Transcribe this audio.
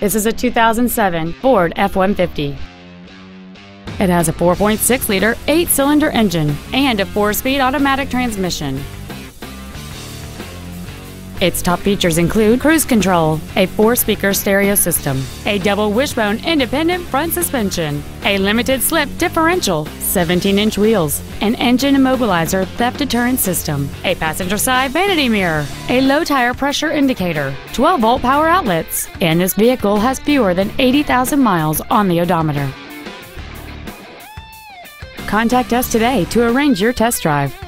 This is a 2007 Ford F-150. It has a 4.6-liter 8-cylinder engine and a 4-speed automatic transmission. Its top features include cruise control, a 4-speaker stereo system, a double wishbone independent front suspension, a limited slip differential, 17-inch wheels, an engine immobilizer theft deterrent system, a passenger side vanity mirror, a low tire pressure indicator, 12-volt power outlets, and this vehicle has fewer than 80,000 miles on the odometer. Contact us today to arrange your test drive.